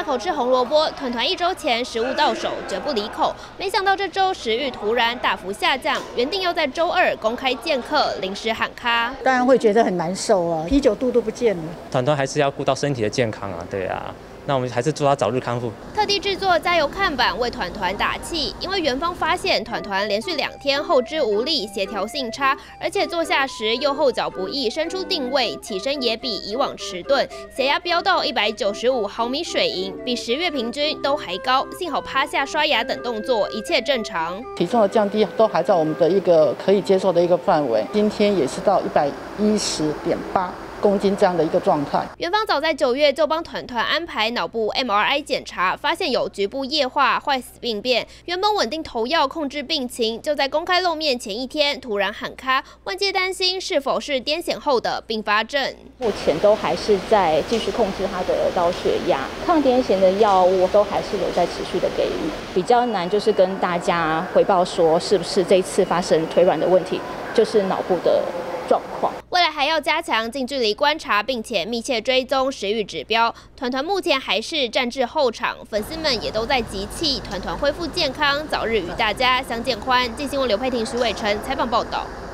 口吃红萝卜，团团1周前食物到手绝不离口，没想到这周食欲突然大幅下降，原定要在周2公开见客，临时喊卡， 当然会觉得很难受啊，啤酒肚都不见了。 团团还是要顾到身体的健康啊，对啊。 那我们还是祝他早日康复。 特地制作加油看板为团团打气，因为园方发现团团连续2天后肢无力、协调性差，而且坐下时右后脚不易伸出定位，起身也比以往迟钝，血压飙到195毫米水银，比10月平均都还高。幸好趴下、刷牙等动作一切正常， 体重的降低都还在我们的一个可以接受的一个范围，今天也是到110.8。 公斤这样的一个状态， 园方早在9月就帮团团安排脑部 MRI 检查，发现有局部液化、坏死病变。原本稳定投药控制病情，就在公开露面前1天突然喊卡，外界担心是否是癫痫后的并发症。 目前都还是在继续控制他的高血压，抗癫痫的药物都还是有在持续的给予。比较难就是跟大家回报说是不是这一次发生腿软的问题，就是脑部的状况。 未来还要加强近距离观察，并且密切追踪食欲指标。团团目前还是战至后场，粉丝们也都在集气，团团恢复健康，早日与大家相见欢。镜新闻刘佩婷、徐伟成采访报道。